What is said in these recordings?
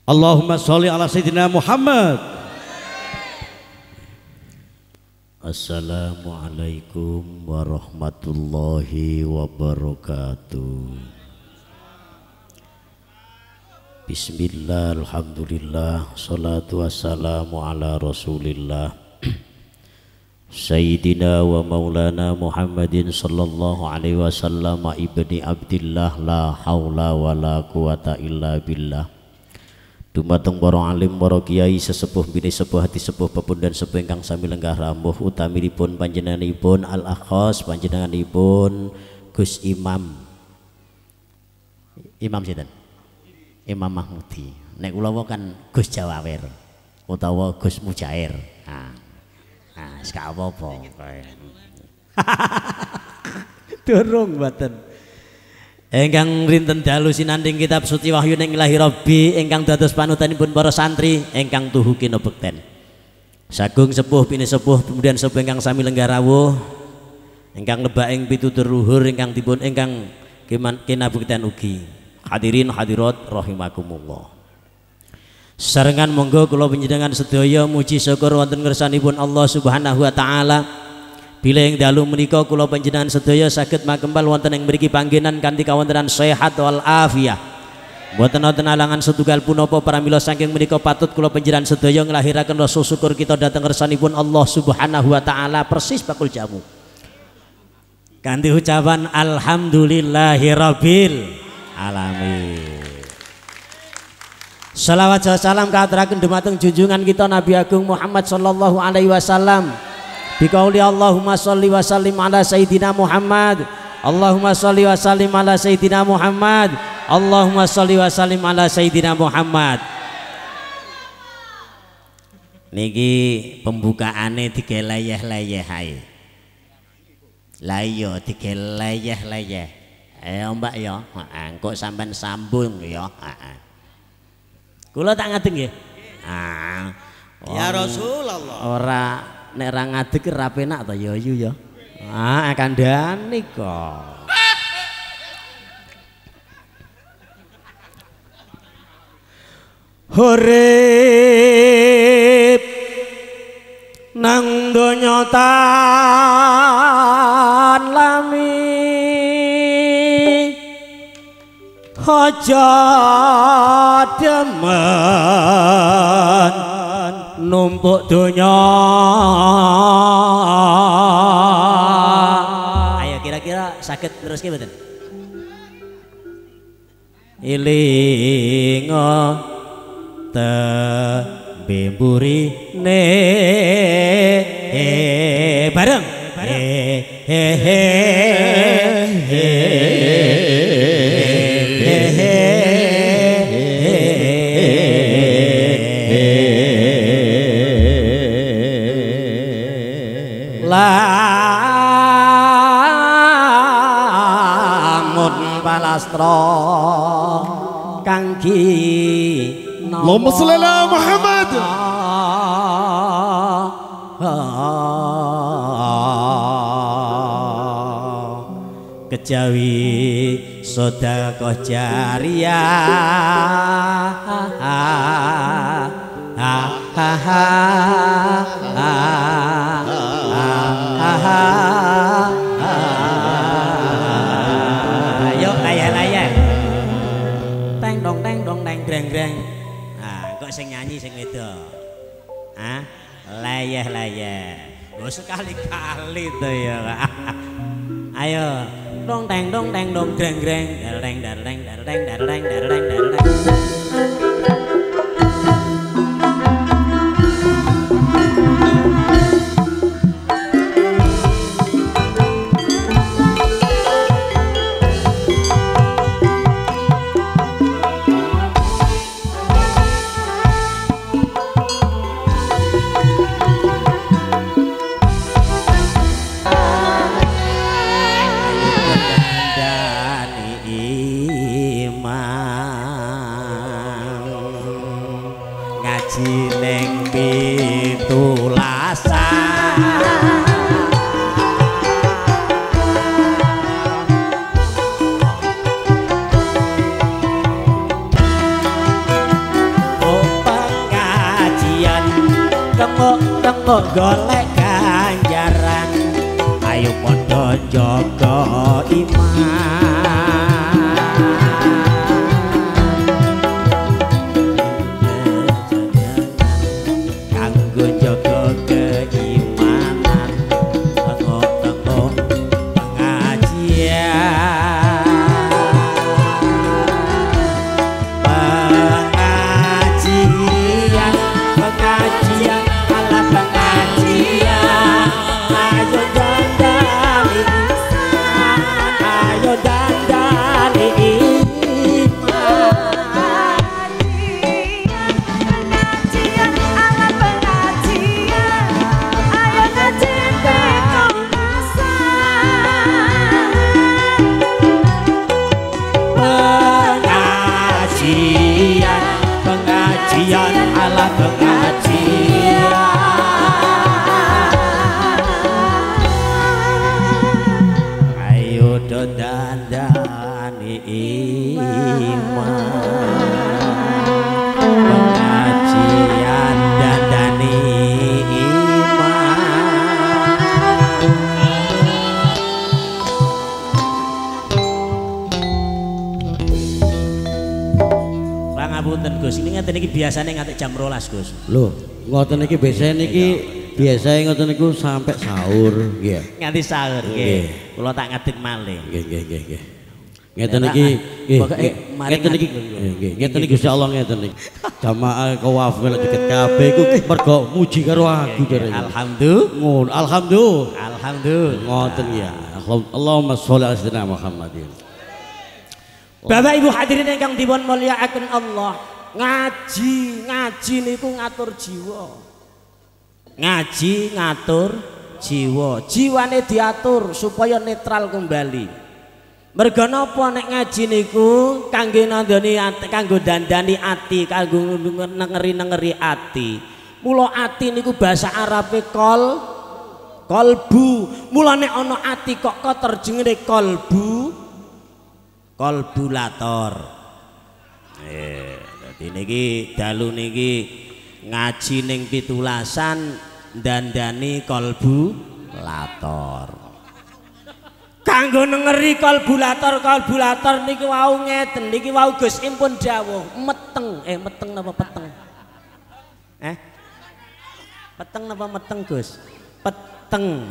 Allahumma sholli ala sayyidina Muhammad. Assalamualaikum warahmatullahi wabarakatuh. Bismillah, alhamdulillah, salatu wassalamu ala rasulillah Sayyidina wa maulana Muhammadin sallallahu alaihi wasallam ibni abdillah, la hawla wa la quwata illa billah. Dumateng para alim, para kiai, sesepuh bini sepuh, hati sepuh, pepundhan sepuh ingkang sami lenggah rambuh, utaminipun panjenenganipun al-akhos, panjenenganipun Gus Imam sinten? Imam Mahmudi. Nek kula kan Gus Jawawer utawa Gus Mujair. Nah, sak apa-apa. Durung mboten. Engkang rinten dalu sinanding kitab suci wahyu ning ilahi Rabbi, engkang dados panutanipun para santri, engkang tuhu kinabekten. Sagung sepuh bini sepuh, kemudian sepuh engkang sami lenggah rawuh, engkang lebak ing pitutur luhur, engkang dipun engkang kinabekten ugi. Hadirin hadirat rahimakumullah. Sarengan monggo kula panjenengan sedaya muji syukur wonten ngersanipun Allah Subhanahu wa taala. Bila yang dalu menika kula panjenengan sedaya saged makembal wonten ing mriki panggenan kanthi kawontenan sehat wal afiyah. Mboten wonten alangan setunggal punapa pramila saking menika patut kula panjenengan sedaya nglahiraken rasa syukur kita dhateng ngersanipun Allah Subhanahu wa taala persis bakul jamu. Kanthi ucapan alhamdulillahirabbil alamin. Shalawat salam kaaturaken dumateng junjungan kita Nabi Agung Muhammad sallallahu alaihi wasallam. Biqauli Allahumma sholli wa sallim ala sayyidina Muhammad. Allahumma sholli wa sallim ala sayyidina Muhammad. Allahumma sholli wa sallim ala sayyidina Muhammad. Niki pembukaane digeleyeh-leyeh ae. Lah iya digeleyeh-leyeh. Ayo Mbak ya, engko sampean sambung ya. Kula tak ngadeg nggih. Ya Rasulullah. Ora nek ra ngadeg ra penak to ya yu ya. Kandhane kok. Urip nang donya tan lami aja demen numpuk donya. Ayo kira-kira sakit terus ki mboten? Ilinga tembe mburine bareng lamun palastra kangge Allahumma sholli ala Muhammad. Kejawi sedekah jariyah ayo layah-layah teng dong greng-greng. Kok sing nyanyi sing wedok? Layah-layah. Lho sekali-kali to ya. Ayo dong teng greng-greng dareng. tengok golek ganjaran ayo padha jaga iman kanggo jaga keimanan tengok pengajian ala pengajian ayo dandani pengajian ala pengajian ayo dandani iman pengajian dandani iman pangapunten Gus ini ngeten iki biasane nganti jam 12 Gus lho ngoten iki biasane niki biasane ngoten niku sampai sahur nggih nganti sahur nggih kula tak ngadeg malih nggih ngeten iki ngeten iki nggih ngeten iki Gusti Allah ngeten iki jamaah kawafil deket kabeh iku mergo muji karo aku jare alhamdulillah ngoten ya Allahumma sholli ala sayyidina Muhammadin. Bapak Ibu hadirin ingkang dipun mulyakaken Allah, ngaji niku ngatur jiwa. Ngaji ngatur jiwa, jiwane diatur supaya netral kembali. Merga napa nek ngaji niku kangge nandani ati, kanggo dandani ati, kanggo nengeri ati. Mula ati niku bahasa Arabe kolbu. Mula nek ana ati kok terjemahne kolbulator. Dadi niki dalu niki ngaji ning 17-an dandani kolbulator. Kanggo nengeri kolbulator niki wau ngeten niki wau Gus impun dawuh meteng napa peteng? Peteng napa meteng Gus? Peteng.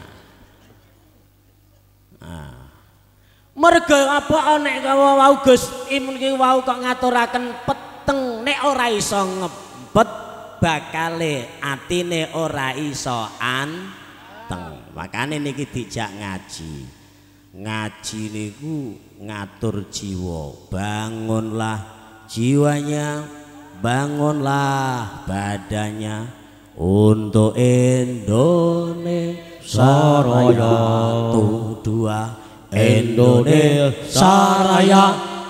Merga apa nek wau Gus Imun ki wau kok ngaturaken peteng nek ora iso ngepet bakale atine ora iso anteng. Makane niki dijak ngaji. Ngaji niku ngatur jiwa. Bangunlah jiwanya, bangunlah badannya untuk Indonesia Raya dua Indonesia Raya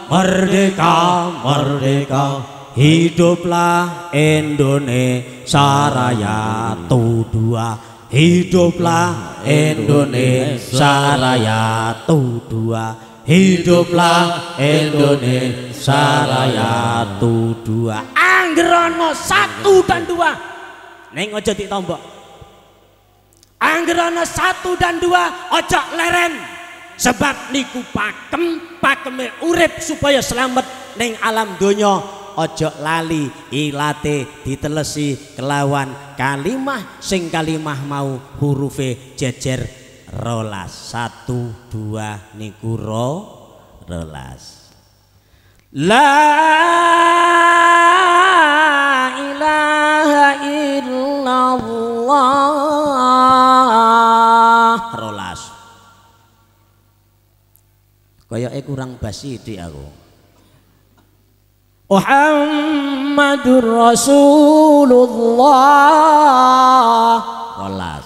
merdeka hiduplah Indonesia Raya dua hiduplah Indonesia Raya dua hiduplah Indonesia Raya dua anggerono 1 dan 2 neng ojo ditombok anggerono 1 dan 2 ojo leren sebab niku pakeme urip supaya selamat ning alam donya ojo lali ilate ditelesi kelawan kalimah sing kalimah mau hurufe jejer rolas 1 2 niku rolas la ilaha illallah rolas kayake kurang basi dik aku. Muhammadur Rasulullah. Rolas.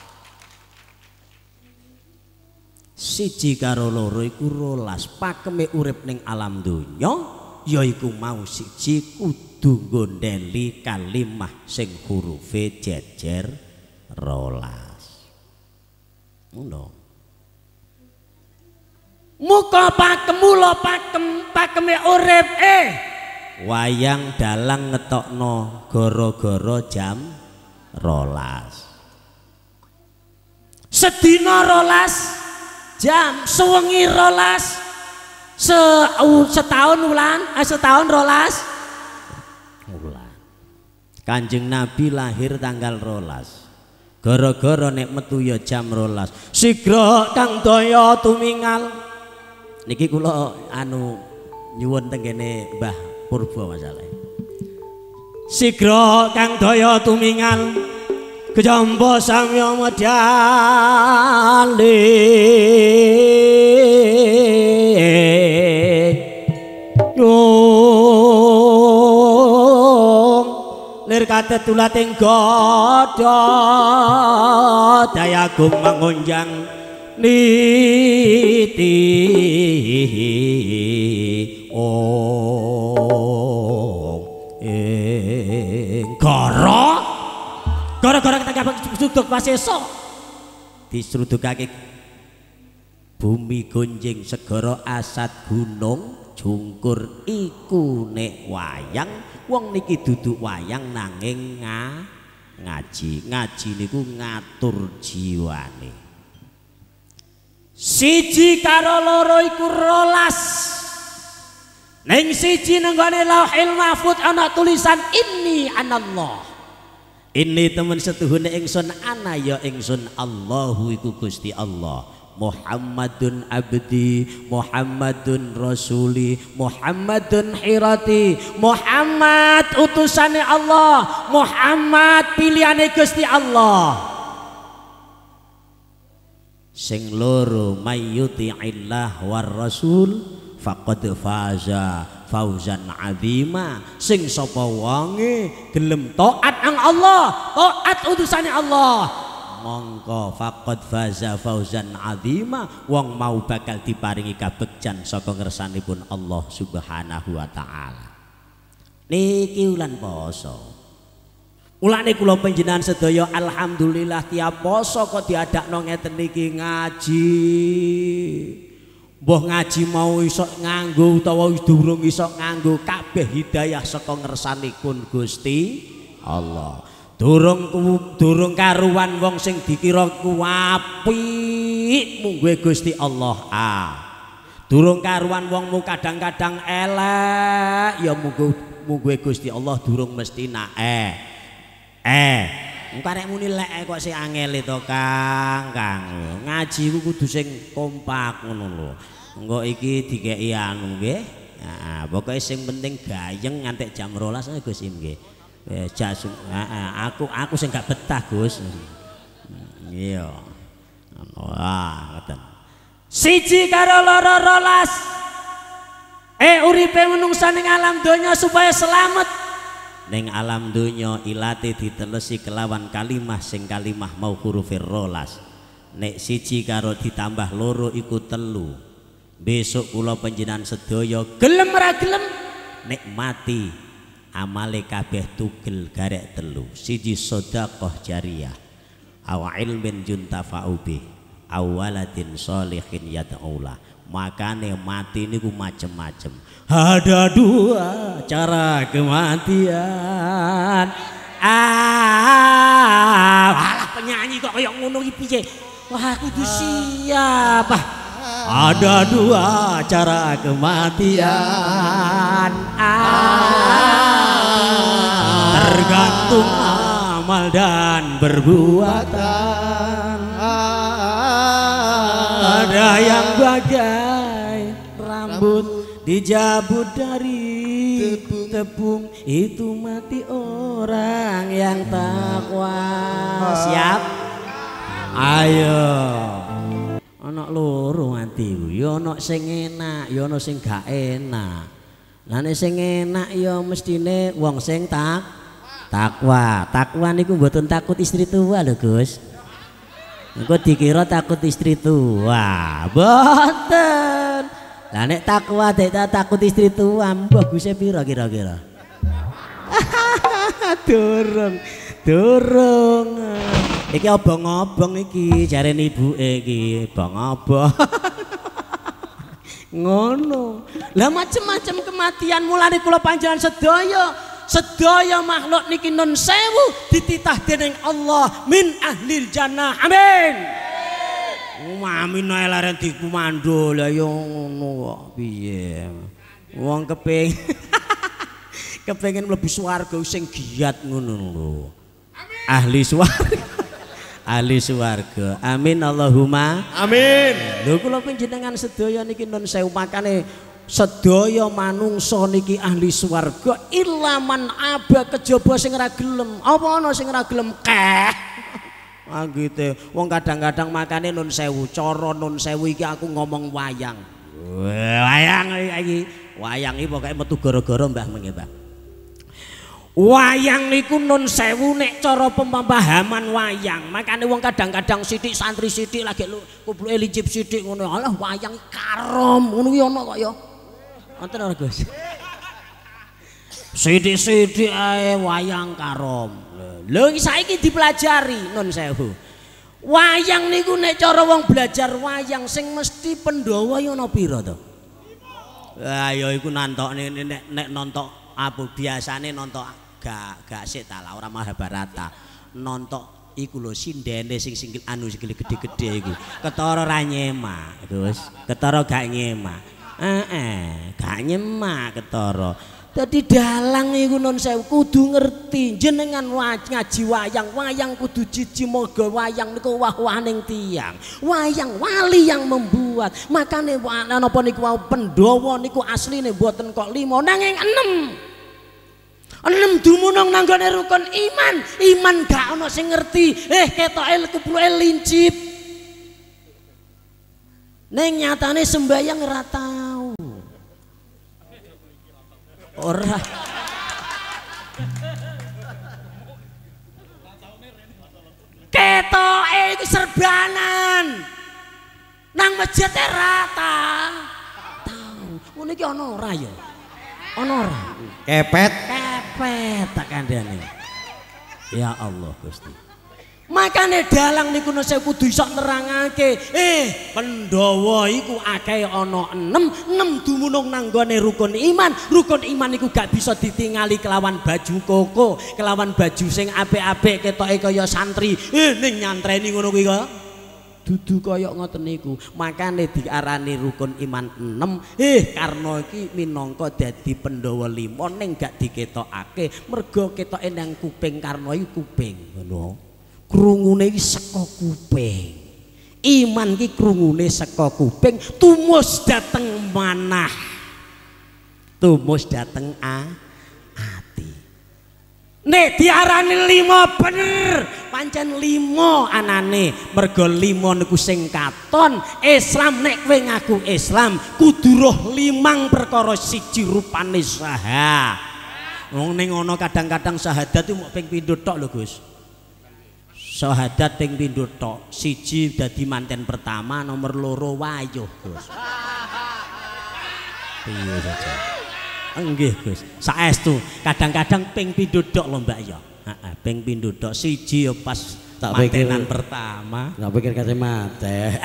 Siji karo loro iku rolas. Pakeme urip ning alam donya yaiku mau siji kudu gondeli kalimah sing hurufe jejer rolas. Ngono. Muka pakemu lo pakeme urip wayang dalang ngetokno goro-goro jam rolas. Sedina rolas jam, sewengi rolas, setahun rolas bulan. Kanjeng Nabi lahir tanggal rolas. Gara-gara nek metu ya jam rolas. Sigra kang daya tumingal. Niki kula nyuwun teng kene Mbah Purba masalah. Sigra kang daya tumingal kejamba samya medhali lir katetulating godha dayagung mangunjang niti gara-gara kita suduk pas esok disrudukake bumi gonjing segara asat gunung jungkur iku nek wayang wong niki duduk wayang nanging ngaji niku ngatur jiwane. Siji karo loro iku rolas. Ning siji nenggone Lauhil Mahfuz ana tulisan inni anallah. Ini teman setuhune ingsun ana ya ingsun Allahu iku Gusti Allah. Muhammadun abdi, Muhammadun rasuli, Muhammadun hirati, Muhammad utusane Allah, Muhammad pilihane Gusti Allah. Sing loro mayyuti'illah war rasul faqad faza fauzan azima. Sing sapa wonge gelem taat nang Allah, taat utusane Allah, mongko faqad faza fauzan azima, wong mau bakal diparingi kabegjan saka ngersanipun Allah Subhanahu wa taala. Niki wulan poso. Mulane kula panjenengan sedaya alhamdulillah tiap poso kok diadakno ngeten niki ngaji. Mbah ngaji mau iso nganggo utawa durung iso nganggo kabeh hidayah saka ngersanipun Gusti Allah. Durung karuan wong sing dikira apik mungguhe Gusti Allah. Durung karuan wongmu kadang-kadang elek ya mungguhe Gusti Allah durung mesti engko arek muni lek kok sing angel to Kang. Ngaji ku kudu sing kompak ngono lho. Engko iki dikeki anu nggih. Heeh, pokoke sing penting gayeng ngantek jam 12 Gus nggih. Aku sing gak betah Gus. Iya. Wah, ngoten. Siji karo loro rolas. Uripe menungsa ning alam donya supaya selamat. Ning alam donya ilate ditelesi kelawan kalimah sing kalimah mau hurufir rolas. Nek siji karo ditambah loro iku telu. Besok kula panjenengan sedaya gelem ora gelem nek mati amale kabeh tugel garek telu. Siji sedekah jariyah, aw ilmin juntafa'u bih, aw waladin sholihin yad'ulah. Makane mati niku macem-macem. Ada dua cara kematian. Alah penyanyi kok kayak ngono iki piye? Wah kudu siap. Ada dua cara kematian. Tergantung amal dan perbuatan. Ada yang bagai rambut dijabut dari tepung, itu mati orang yang takwa. Siap? Ayo. Ana loro mati ku, ya ana sing enak, ya ana sing gak enak. Lah nek sing enak ya mestine wong sing takwa. Takwa niku mboten takut istri tua lho, Gus. Engko dikira takut istri tua. Mboten. Lah nek takwa takut istri tua, bagusnya piro kira-kira? Durung. Iki obong-obong iki jarene ibuke iki, obong-obong. Ngono. Lah macem-macem kematian mulane kula panjenengan sedaya sedaya makhluk niki nun sewu dititah dening Allah min ahlil jannah. Amin. Amin ae laren dikumandul ya ngono kok piye. Wong kepengin mlebu swarga sing giat ngono lho. Ahli swarga. Ahli swarga. Amin Allahumma amin. Lho kula panjenengan sedaya niki nun sewu makane sedaya manungsa niki ahli swarga ilaman aba kejaba sing ora gelem. Apa ana sing ora gelem keh. Anggite wong kadang-kadang makane nun sewu cara nun sewu iki aku ngomong wayang. Wayang iki. Wayang iki pokoke metu gara-gara Mbah Menge, Mbah. Wayang niku nun sewu nek cara pemahaman wayang. Makane wong kadang-kadang sithik santri sithik lagi kupluke lincip sithik ngono. Alah wayang karom ngono kuwi ana kok ya. Wonten ora Gus? Sithik-sithik ae wayang karom. Lho iki saiki dipelajari nun sewu. Wayang niku nek cara wong belajar wayang sing mesti Pandhawa ya ana pira to? Lah ya iku nantokne nek nontok apa biasane nontok gak sik ta lah ora Mahabharata. Nontok iku lho sindene sing anu sing gede-gede iku. Ketara ra nyemak, Gus. Ketara gak nyemak. Gak nyemak ketara. Dadi dalang iku nun sewu kudu ngerti jenengan ngaji wayang kudu jiji moga wayang niku wah-waning tiyang. Wayang wali yang membuat. Makane napa niku Pandhawa niku asline mboten kok 5 nanging 6 dumunung nanggone rukun iman. Iman gak ana sing ngerti. Ketoke kupluke lincip. Ning nyatane sembayang ora tau. Ora. Ketoke iku serbanan. Nang masjid rata. Tau. Ngono iki ana ora ya? Ana ora? Kepet tak kandhane. Ya Allah Gusti. Makane dalang niku nek kudu iso nerangake. Pandhawa iku akeh ana 6 dumunung nang gone rukun iman. Rukun iman iku gak bisa ditingali kelawan baju koko, kelawan baju sing apik-apik ketoke kaya santri. Ning nyantreni ngono kuwi kok dudu kaya ngoten niku. Makane diarani rukun iman 6. Karena iki minangka dadi Pandhawa 5 ning gak diketokake. Mergo ketoke nang kuping karena iku kuping ngono. Krungune iki saka kuping. Iman iki krungune saka kuping tumus dateng manah. Tumus dateng ati. Nek diarani 5 bener, pancen 5 anane. Mergo 5 niku sing katon. Islam nek kowe ngaku Islam kudu roh 5 perkara siji rupane saha. Wong ning ana kadang-kadang syahadat itu mung ping pindho tok lho Gus. Syahadat ping pindho tok. Siji dadi manten pertama, nomor 2 wayuh Gus. Piye saja. Nggih Gus, saestu kadang-kadang ping pindho tok lho Mbak ya. Heeh, ping pindho tok. Siji ya pas tak mantenan pertama. Tak pikir kate mate.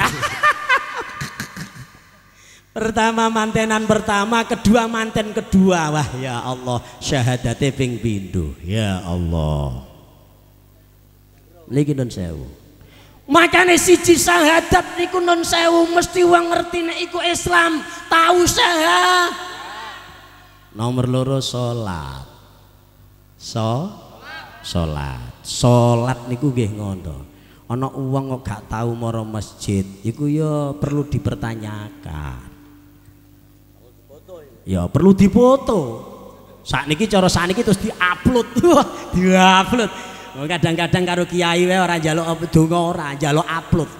Pertama mantenan pertama, kedua manten kedua. Wah ya Allah, syahadate ping pindho. Ya Allah. Niki nun sewu. Makane siji syahadat niku nun sewu mesti wong ngerti nek iku Islam, tahu saha. Nomor 2 salat. Salat niku nggih ngono. Ana wong kok gak tahu mara masjid, iku ya perlu dipertanyakan. Ya perlu dipoto. Sakniki cara sakniki terus diupload. Diupload. Kadang-kadang karo kiai wae ora njaluk donga, ora njaluk upload.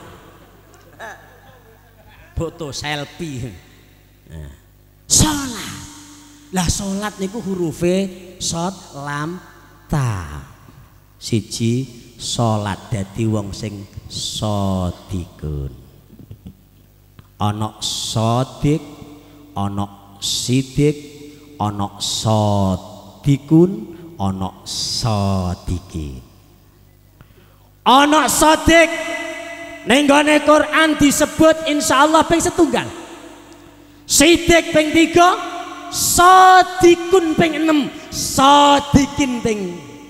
Foto selfie. Nah. Salat. Lah salat niku hurufe shad lam ta. Siji salat dadi wong sing shadikun. Ana shadik, ana sidik, ana shadikun, ana shadikin. Ana shadik ning gone Quran disebut insyaallah ping 1. Sidik ping 3, shadikun ping 6. sadikin ting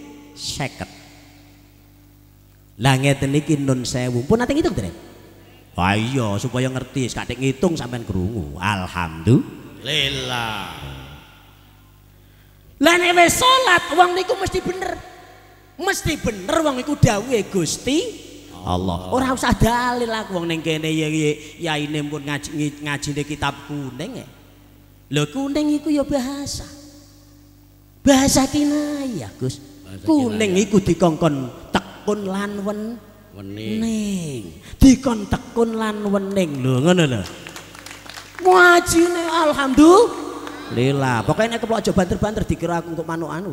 50. Lah ngeten iki nun sewu. Pun nate ngitung, Dren? Wah iya supaya ngerti, kadek ngitung sampean krungu. Alhamdulillah. Lah nek wis salat wong niku mesti bener. Mesti bener wong iku dawuhe Gusti Allah. Ora usah dalil aku wong ning kene yaine pun ngajine kitab kuning. Lho kuning iku ya bahasa. Bahasa kinayah, Gus. Kuning iku dikongkon tekun lan wening. Dikon tekun lan wening lho ngono lho. Wajine alhamdulillah. Pokoknya nek kepok aja banter-banter dikira aku untuk manuk anu.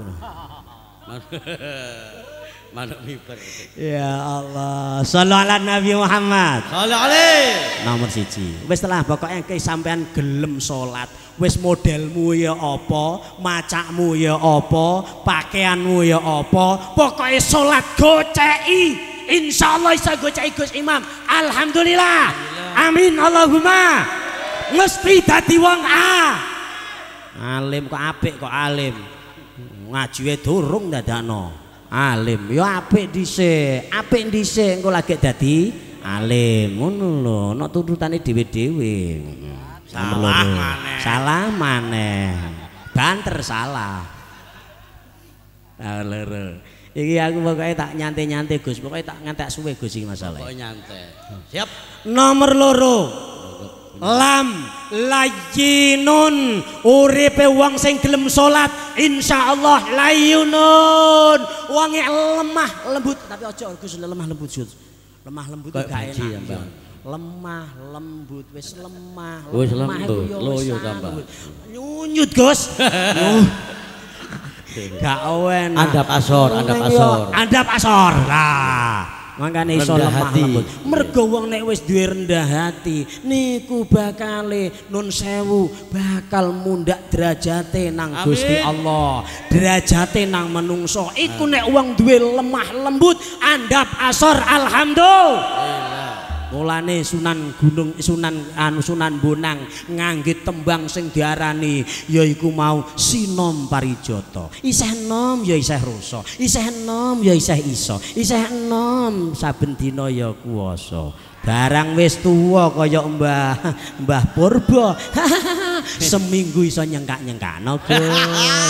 Manuk miber. Ya Allah. Shallallahu ala Nabi Muhammad. Shallallahu alaihi. Nomor 1. Wis telah pokoknya ke sampean gelem salat. Wis modelmu ya apa, macakmu ya apa, pakaianmu ya apa, pokoknya salat goceki. Insyaallah bisa goceki Gus Imam. Alhamdulillah. Amin Allahumma. Mesti dadi wong alim kok apik kok alim. Ngajiwe durung dadakno. Alim ya apik dhisik engko lagi dadi alim ngono lho ana tunutane dhewe-dhewe. Salah maneh banter salah. Lho iki aku pokoke tak nyantai Gus, pokoke tak ngantek suwe Gus iki masalah. Pokoke nyantai. Siap. Nomor 2. Lam layyinun uripe wong sing gelem salat insyaallah layyunun wonge lemah lembut tapi aja Gus lemah lembut Gus lemah lembut gak enak lemah lembut wis lemah loyo tambah nyunyut Gus gak enak andap asor lah makane iso lemah lembut mergo wong nek wis duwe rendah hati niku bakale nun sewu bakal mundak derajate nang Gusti Allah derajate nang menungso iku nek wong duwe lemah lembut andap asor alhamdulillah. Mulane Sunan Bonang ngangge tembang sing diarani yaiku mau sinom parijata. Isih nom ya isih rasa, isih nom ya isih iso, isih nom saben dina ya kuwasa. Barang wis tuwa kaya Mbah Purba. Seminggu iso nyengkak-nyengkakno, Gus.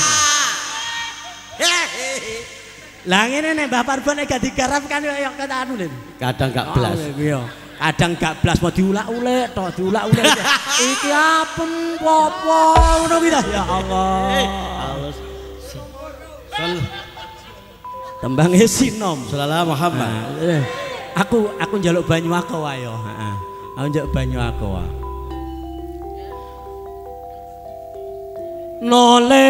Lah ngene nek Mbah Purba nek gak digarap kan kaya anu lho. Kadang gak blas. Kadang gak blas mau diulak-ulek tok diulak-ulek iki apem popo ngono kuwi ya Allah tembange sinom sallallahu Muhammad aku njaluk banyu aku wae yo aku njaluk banyu aku wae nole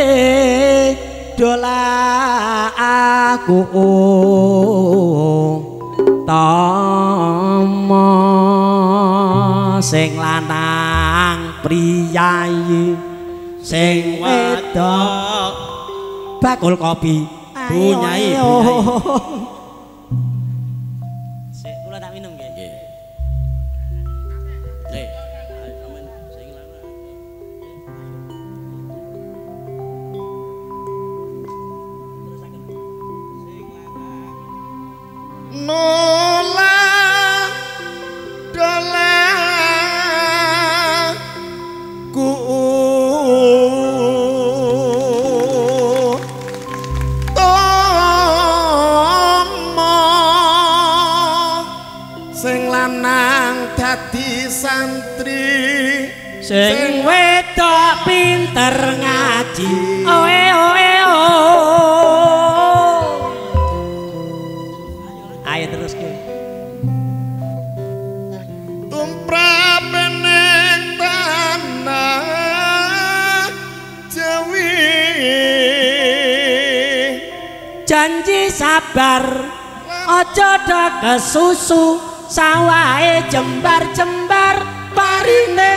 dola aku tama sing lanang priyayi sing wedok bakul kopi bunyai sik kula tak minum nggih nola dola ku tomo sing lanang dadi santri sing wedok pinter ngaji oe oe ayo terus ke tumrape ning tanah Jawi janji sabar aja dak kesusu sawahe jembar-jembar parine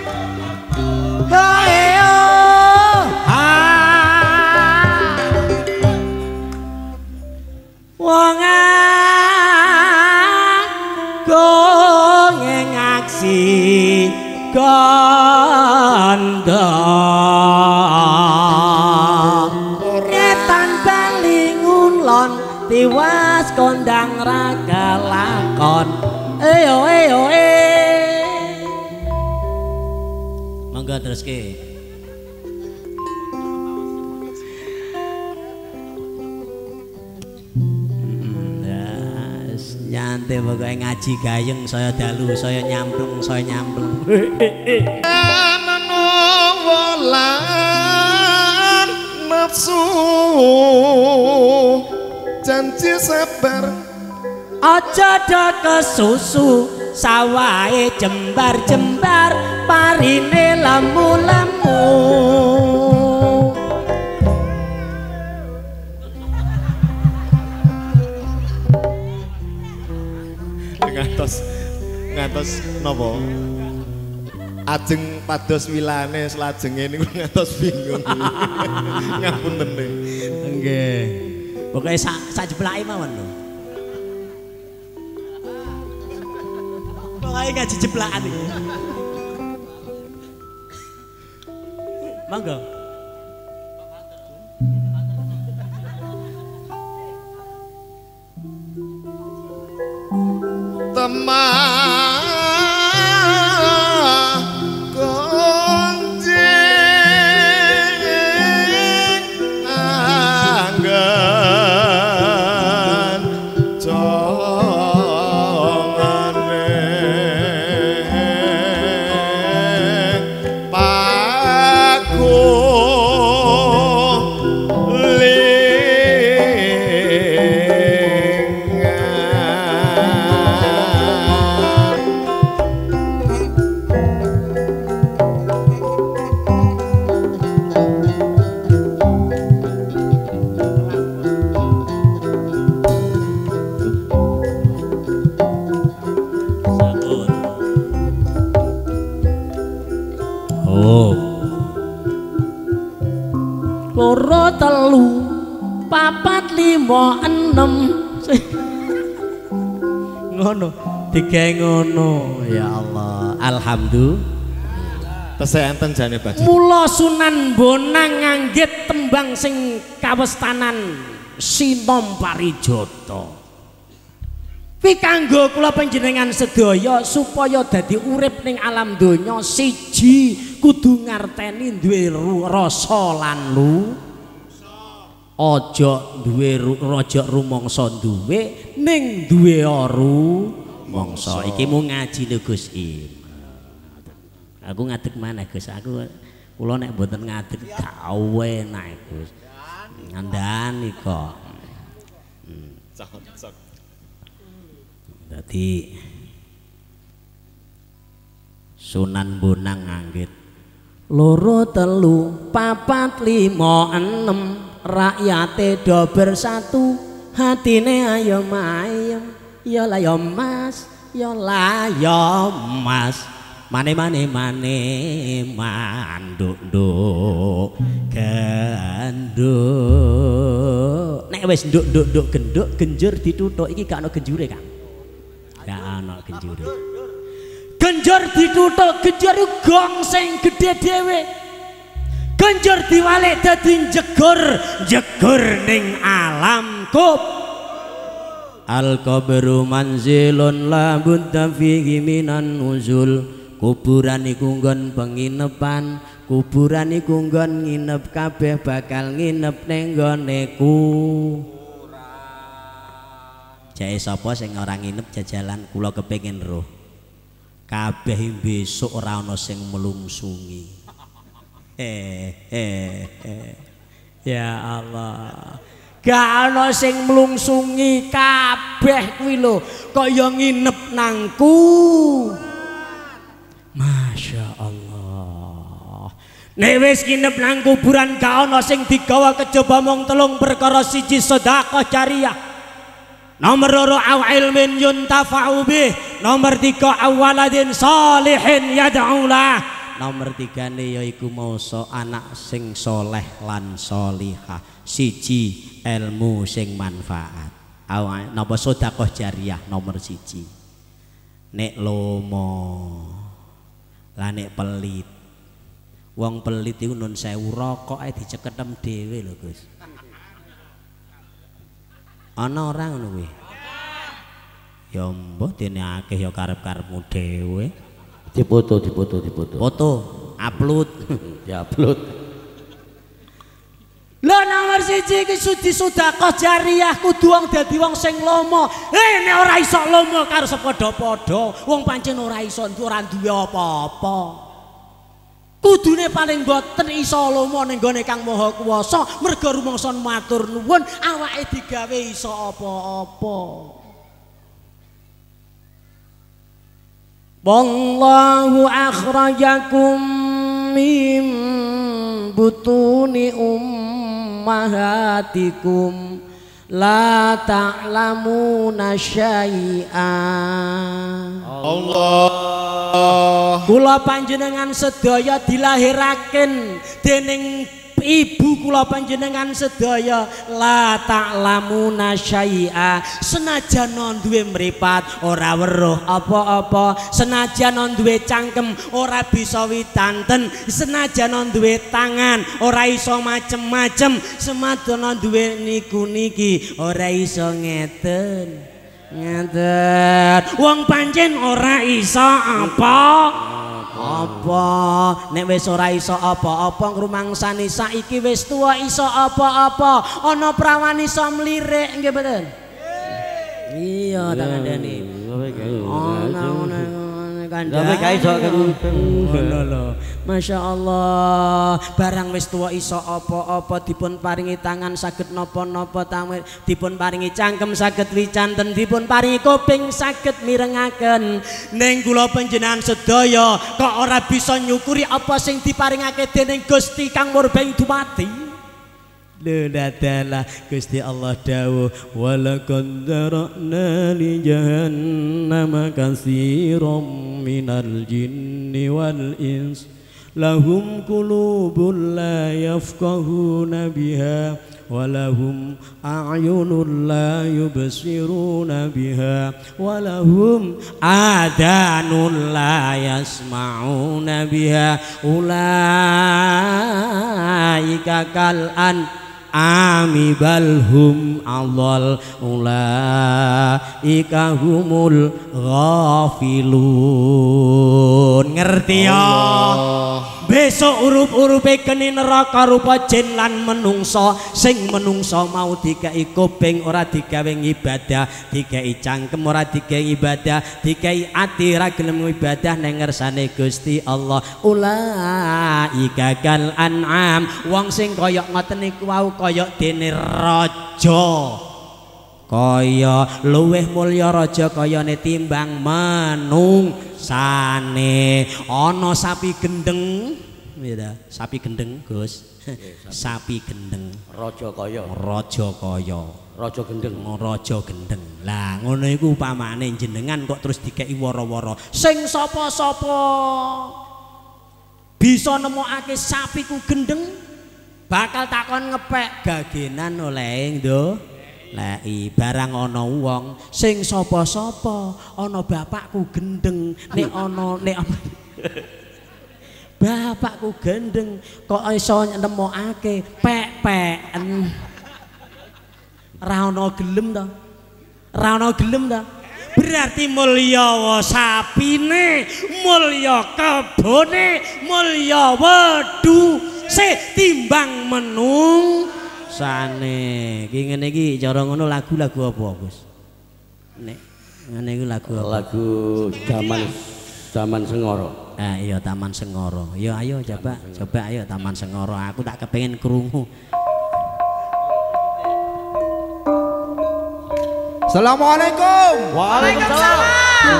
ayo wong ngaksi ganda kulon tiwas kondang raga lakon eyo monggo terus ke nyantai pokoknya ngaji gayeng saya dalu saya nyamplung menowolan nafsu janji sabar aja do kesusu sawahe jembar-jembar parine lemu-lemu ngantos napa ajeng pados wilane selajenge niku ngantos bingung ngapunten nggih pokoke sak jeblake mawon lho pokoke ngaji jeblakan iki monggo loro telu papat lima enem ngono digawe ngono ya Allah alhamdulillah tesih enten jane badhe mula Sunan Bonang nganggit tembang sing kawestanan Sinom Parijata pi kanggo kula panjenengan sedaya supaya dadi urip ning alam donya siji kudu ngarteni duwe rasa lan lu aja duwe raja rumangsa duwe ning duwe rumangsa iki mung ngaji lho Gus aku ngadeg maneh Gus aku kula nek mboten ngadeg gawe enak Gus ngandani kok dadi Sunan Bonang nganggit loro telu papat lima enem rakyate do bersatu hatine ayo mayem ya la ya mas ya la ya mas mane manduk genduk nek wis nduk genduk genjur dituthuk iki gak ono genjure Kang gak ono genjure genjur dituthuk genjur gong sing gedhe dhewe genjur diwalik dadi jegur ning alam kub al qabru manzilun la budda fihi minan nuzul kuburan iku nggon penginepan kuburan iku nggon nginep kabeh bakal nginep ning nggone jake sapa sing ora nginep jajalan kula kepengin roh kabeh besok ora ana sing melungsungi ya Allah gak ana sing mlungsungi kabeh kuwi lho kaya nginep nangku Masya Allah nek wis nginep nang kuburan gak ana sing digawa kejaba mung telung perkara siji sedekah jariyah nomor loro au ilmin yuntafa'u bih nomor 3 awaladin salihin yad'ulah nomor 3 yaiku masa anak sing soleh lan solihah siji ilmu sing manfaat napa sedekah jariyah nomor 1 nek lomo lah nek pelit wong pelit iku nun sewu rokoke diceketem dhewe lho Gus Ana ora ngono kuwi? Ya mbah dene akeh ya karep-karepmu dhewe. Dipoto. Foto, upload. Ya upload. Lho nomor 1 iki sedekah jariyah kudu wong dadi wong sing lomo. Nek ora iso lomo karo sepadha-padha, wong pancen ora iso ora duwe apa-apa. Kudune paling boten iso lomo ning gone Kang Maha Kuwasa, merga rumangsa matur nuwun awake digawe iso apa-apa. Wallahu akhrajakum min butuni ummahatikum la ta'lamuna syai'an. Allah. Kula panjenengan sedaya dilahiraken dening ibu kula panjenengan sedaya la ta'lamuna syai'a, senajan duwe mripat ora weruh apa-apa, senajan duwe cangkem ora bisa witanten, senajan duwe tangan ora iso macem-macem, semadana duwe niku niki ora iso ngeten wong pancen ora iso apa nek wis ora iso apa-apa ngrumangsani saiki wis tuwa iso apa-apa ana prawan iso mlirik nggih mboten iya tak kandhani Sampai gak iso Masya Allah barang wis tuwa iso apa-apa dipun paringi tangan saged napa-napa tamir dipun paringi cangkem saged wicanten dipun paringi kuping saged mirengaken ning kula panjenengan sedaya kok ora bisa nyukuri apa sing diparingake dening Gusti Kang Murbeng Dumadi. Lho dadalah Gusti Allah dawuh walaqad zara'na li jahannama katsiran minal jinni wal ins lahum qulubun la yafqahuna biha walahum a'yunun la yubsiruna biha walahum adanun la yasma'una biha ulaika kal'an ami balhum adhal ulaika humul ghafilun. Ngerti ya besok urup-urupe kene neraka rupa jin lan menungso sing menungso mau dikai kuping ora digawe ibadah dikai cangkem ora digawe ibadah dikai ati ora gelem ibadah nang ngersane Gusti Allah ulaika kal an'am wong sing kaya ngoten niku wau kaya dene raja kaya luweh mulya raja kayane timbang manungsane ana sapi gendeng ya sapi gendeng Gus sapi gendeng raja kaya raja gendeng lah ngono iku upamane jenengan kok terus dikeki wara-wara sing sapa-sapa bisa nemokake sapi ku gendeng bakal takon ngepek gagenan oleh ndo lei barang ana wong sing sapa-sapa ana bapakku gendeng nek ana nek bapakku gendeng kok iso nemokake pek-peken ra ana gelem ta berarti mulya sapine mulya kebone mulya wedhuse timbang menungsane iki ngene iki cara ngono lagu-lagu apa Gus nek ngene iki lagu zaman Sengoro iya Taman Sengoro ya ayo coba ayo Taman Sengoro aku tak kepengin krungu. Assalamualaikum. Waalaikumsalam.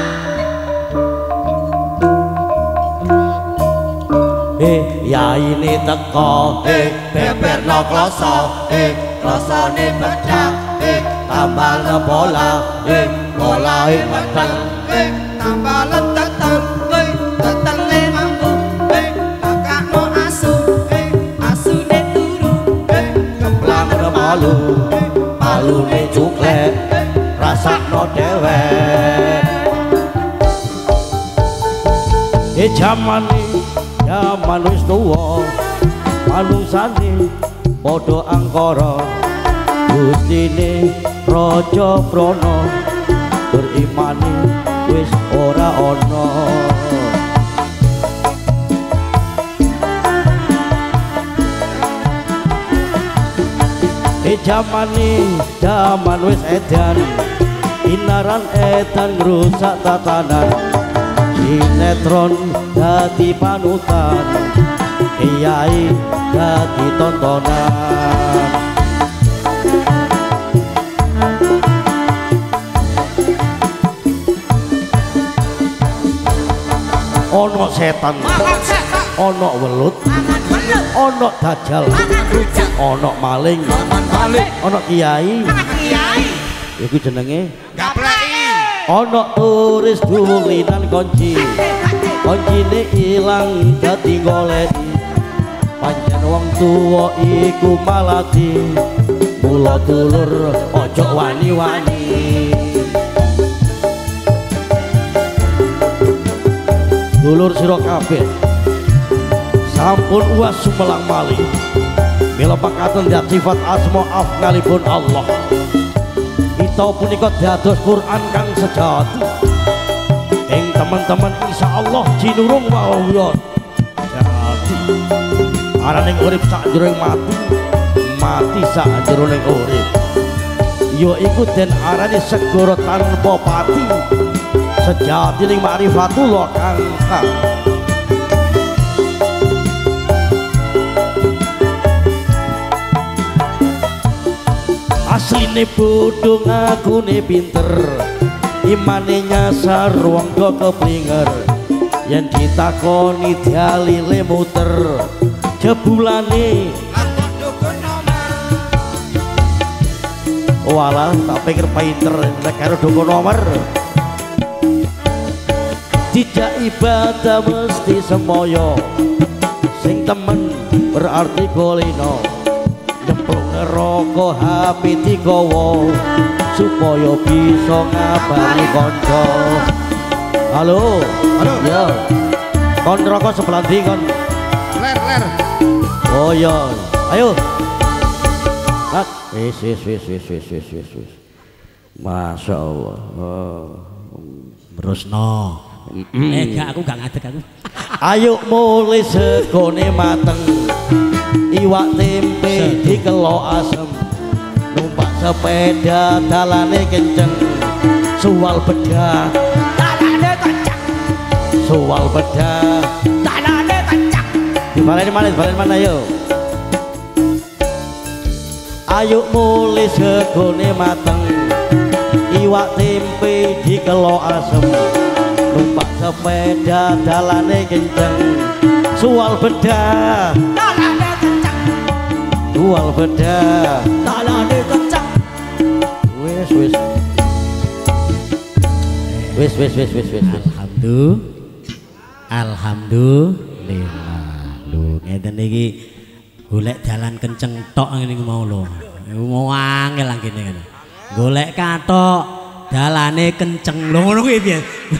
Ya ini teko beberno kloso klosone bedak tambal bola bolae medal tambal tetel tetele mampu kakakno asu asune turu kemplang malu malune cuklek rasakno dhewek jaman wis tuwa manungsane padha angkara Gusti isine Raja Brana berimani wis ora ana. Jaman wis edan inaran edan rusak tatanan sinetron dadi panutan kiai dadi tontonan. Ono setan, ono welut, ono dajjal, ono maling, ono kiai, iku jenenge gapleki. Ono turis dulinan kunci, kuncine ilang dadi goleki. Pancen wong tuwa iku malati, mula dulur ojo wani-wani. Dulur sira kabeh sampun uwas sumelang malih mila pakaten dat sifat asma afnalipun Allah. Kita punika dados Quran kang sejati ing teman-teman insyaallah jinurung wawuh jati araning urip sakjroning mati, mati sakjroning urip, ya iku den arani segara tanpa pati sejati ning ma'rifatullah kang asline bodho ngakune pinter, imane nyasar wong keplinger, yen ditakoni dalile muter jebulane walah tak pikir pinter nek karo dukun nomor. Dijak ibadah mesti semoyo, sing temen berarti golino, nyemplung neraka HP digawa supaya bisa ngabari kanca. Halo, ya kon neraka sebelah ndi kon? Ler. Oh ya, ayo wis Masya Allah. Terusno. Gak aku gak ngadeg aku. Ayo mulai segone mateng, iwak tempe dikelok asem, numpak sepeda dalane kenceng, suwal bedah dalane kenceng, suwal bedah dalane kenceng. Dibalen mana yo? Ayo mulai segone mateng, iwak tempe dikelok asem, numpak sepeda dalane kenceng, suwal bedah dalane kenceng, suwal bedah dalane kenceng. Wis. Alhamdulillah. Lho ngeten iki golek dalan kenceng tok ngene mau lho. Mau angel lang kene ngene. Golek katok dalane kenceng lho ngono kuwi piye?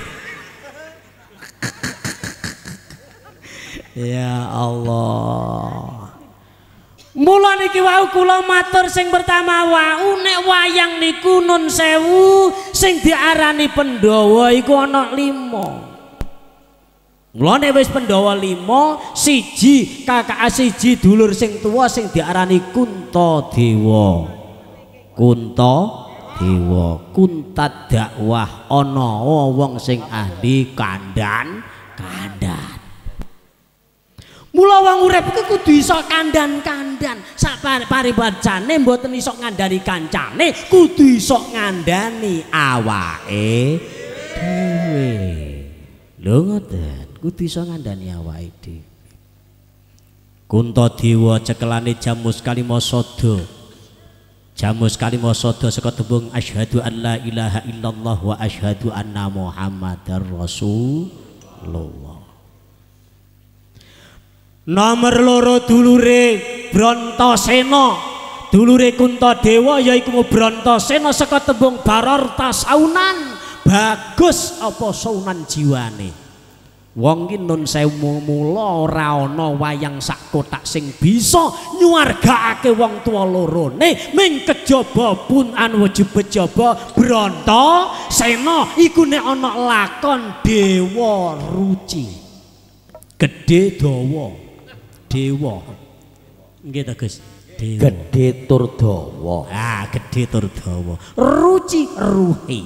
Ya Allah. Mula niki wau kula matur sing pertama wau nek wayang niku nun sewu sing diarani Pandhawa iku ana 5. Mula nek wis Pandhawa 5, siji kakak siji dulur sing tuwa sing diarani Kuntadewa. Kunta dakwah ana wong sing ahli kandan. Mula wong urip iku kudu iso kandan-kandan. Sak paribacane mboten iso ngandani kancane, kudu iso ngandani awake dhewe. Lho ngoten, kudu iso ngandani awake dhewe. Kuntadewa cekelane Jamus Kalimasada. Jamus Kalimasada saka tembung asyhadu an la ilaha illallah wa asyhadu anna Muhammadar Rasulullah. Nomor loro dulure Brontasena, dulure Kuntadewa yaiku Brontasena saka tembung bararta saunan, bagus apa saunan jiwane. Wong ki nun sewu mula ora ana wayang sak kotak sing bisa nyuwargakake wong tuwa lorone ming kejaba pun wujud bejaba Brantasena iku nek ana lakon dewa ruci gedhe dawa dewa nggih ta Gus Gedhe tur dawa. Gedhe tur dawa ruci ruhi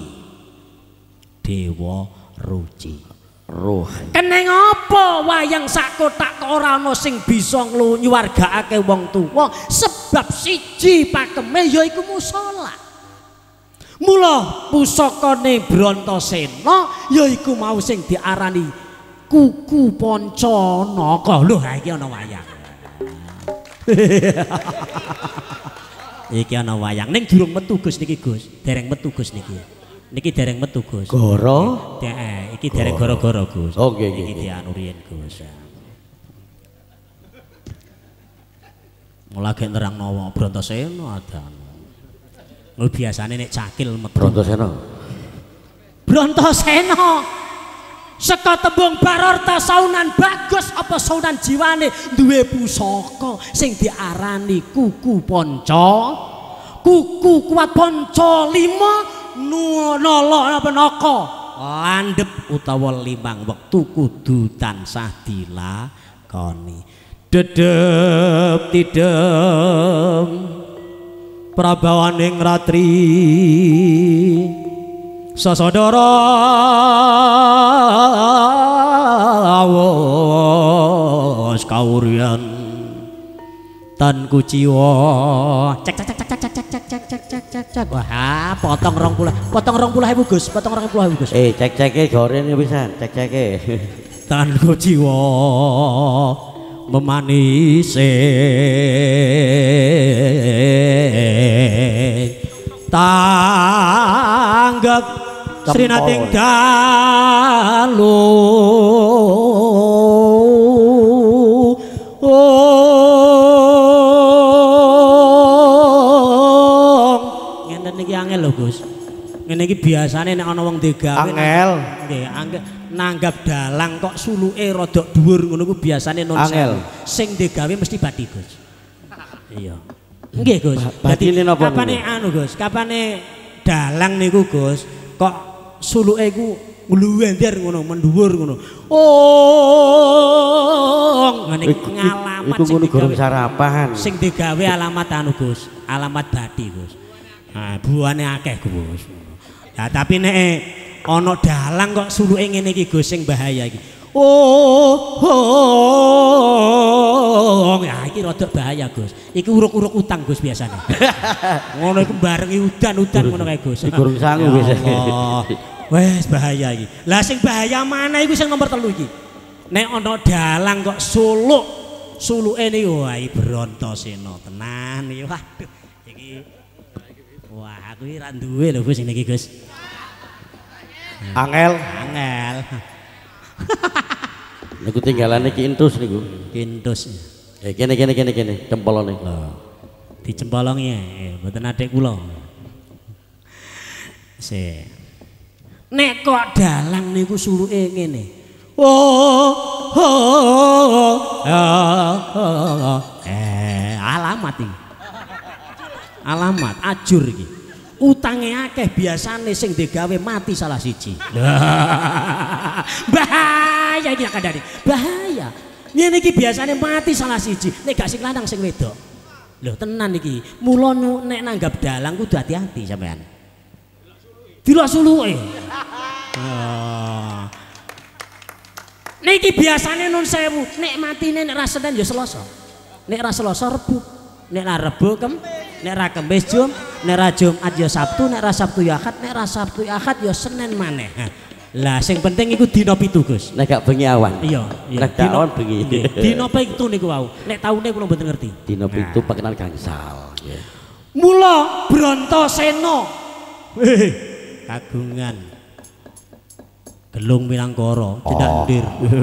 dewa ruci Ruh. Keneng apa wayang sak kotak kok ora ana sing bisa nyuwargakake wong tuwa sebab siji pakeme yaiku musala. Mula pusakane Brantasena yaiku mau sing diarani kuku Pancanaka. Lho ha iki ana wayang. Iki ana wayang ning durung metu Gus niki Gus. Dereng metu Gus niki. Niki dereng metu Gus. Goro? Iki dereng gara-gara Gus. Oke. Iki dianu riyen Gus. Mulai gek nerangno Brantasena adan. Mul biasane nek cakil metu. Brantasena. Seka tembung Bararta saunan bagus apa saunan jiwane duwe pusaka sing diarani kuku Panca. Kuku kuat Panca 5 nala apa naka landhep utawa limang wektu kudu tansah dilakoni dedep tidem prabawaning ratri sasadara awos kawuryan tan kuciwa cek wah potong 20.000 Gus potong 20.000 Gus cek-ceke gorene pisan cek-ceke tan kuciwa memanise tanggap srinating dalu angel lho Gus. Ngene iki biasane nek ana wong digawe angel. Nggih, angel nanggap dalang kok suluke rada dhuwur ngono ku biasane non angel. Sing digawe mesti bathi Gus. Iya. Nggih Gus. Bathine napa? Kapane anu Gus, kapane dalang niku Gus kok suluke iku ngluwender ngono, mendhuwur ngono. Oh, ngene ngalamat sing digawe sarapan. Sing digawe alamat anu Gus, alamat bathi Gus. Nah, buane akeh Gus. Ya tapi nek ana dalang kok suluke ngene iki Gus sing bahaya iki. Ya iki rada bahaya Gus. Iki uruk-uruk utang Gus biasane. Ngono iku barengi udan-udan ngono kae Gus. Iki gurung sangu wis. Wes bahaya iki. Lah sing bahaya mana iku sing nomor 3 iki. Nek ana dalang kok suluke niku wah iki Brantasena tenan iki. Waduh iki wah aku iki ra duwe lho Gus niki Gus. Angel. Niku tinggalane Ki Intus niku. Ki Intus. Kene cempolone. Lho. Dicempolongi mboten adik kula. Nek kok dalang niku suluke ngene. Alamat iki. Alamat ajur iki. Utange akeh biasane sing digawe mati salah siji. Bahaya iki kandhane. Bahaya. Ngene iki biasane mati salah siji. Nek gak sing lanang sing wedok. Lho tenan iki. Mula nek nanggap dalang kudu hati-hati sampean. Dilok suluke. Niki biasane nun sewu. Nek matine nek ra Senin ya Selasa. Nek ra Selasa Rebo. Nek ra Rebo nek ra Kamis Jum, nek ra Jumat ya Sabtu, nek ra Sabtu ya Ahad, nek ra Sabtu ya Ahad ya Senin maneh. Lah sing penting iku dina 7 Gus. Nek gak bengi awan. Iya. Nek awan bengi. Dina 7 niku wau. Nek taune kula mboten ngerti. Dina 7 pakenan gangsal. Mula Brantasena. Kagungan. Gelung Minangkara tidak ndir.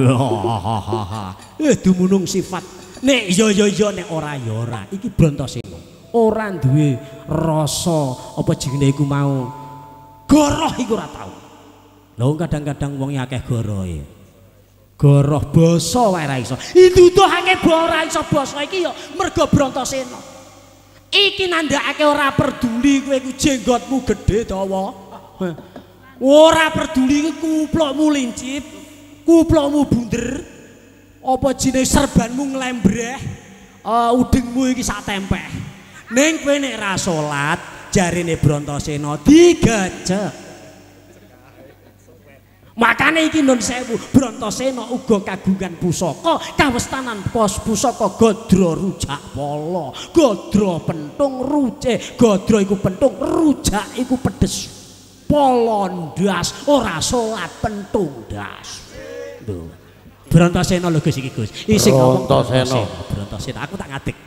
Dumunung sifat. Nek ya nek ora ya ora. Iki Brantasena. Ora duwe rasa apa jenenge iku mau goroh iku ora tau. Lho kadang-kadang wong akeh gorohe. Goroh basa wae ra iso. Dituduhake ora iso basa iki ya mergo Brantasena. Iki nandhakake ora peduli kowe iku jenggotmu gedhe dawa. Ora peduli kuplokmu lincip, kuplokmu bunder, apa jenenge serbanmu nglembreh, udengmu iki sak tempeh. Ning kowe nek ra salat, jarine Brantasena digajek. Makane iki nun sewu Brantasena uga kagungan pusaka kawestanan pos pusaka Gadra rujak pala, Gadra pentung ruce, Gadra iku pentung, rujak iku pedes. Pala ndas ora salat pentung ndas. Lho. Brantasena lho Gus iki Gus. Isi ngomong Brantasena aku tak ngadeg.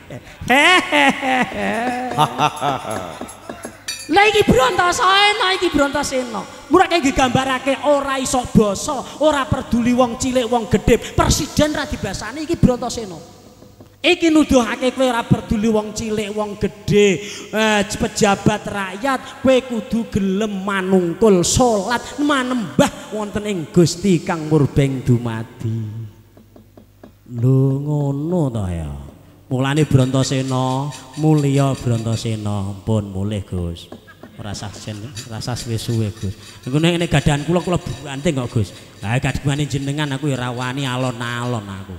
Lah iki Brantasena. Murake digambarake ora iso basa, ora peduli wong cilik wong gedhe, presiden ra dibasani iki Brantasena. Iki nuduhake kowe ora peduli wong cilik wong gedhe, pejabat rakyat, kowe kudu gelem manungkul salat manembah wonten ing Gusti kang murbeng dumadi. Lho ngono to ya. Mulane Brantasena, mulya Brantasena, pun mulih Gus. Ora sah suwe-suwe Gus. Engko nek gadahan kula buanting kok Gus. Lah gadhane jenengan aku ya ora wani alon-alon aku.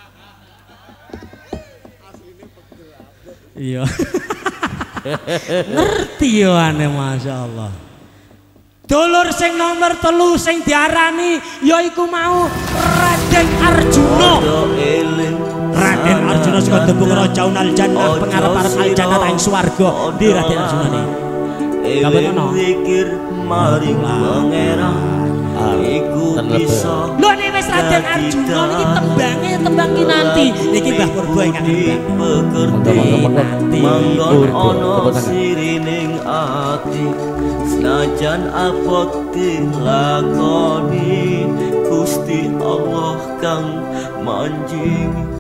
Iya. Ngerti yo ane masyaallah. Dulur sing nomor 3 sing diarani yaiku mau Raden Arjuna. Raden Arjuna saka tembung Rajaun Aljannah pengarep-arep aljannah ing swarga. Ndi Raden Arjuna ne? Kabehno zikir maring pangeran. Iku bisa. Lho nek wis Raden Arjuna niki tembange tembang kinanti. Niki Mbah Purba ingkang ngerti. Manggon ana sirining ati. Senajan apa dilakoni Gusti Allah kang manjing